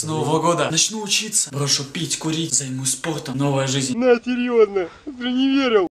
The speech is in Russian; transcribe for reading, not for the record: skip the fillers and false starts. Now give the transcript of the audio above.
С Нового года начну учиться, брошу пить, курить, займусь спортом, новая жизнь. На, серьезно, ты не верил.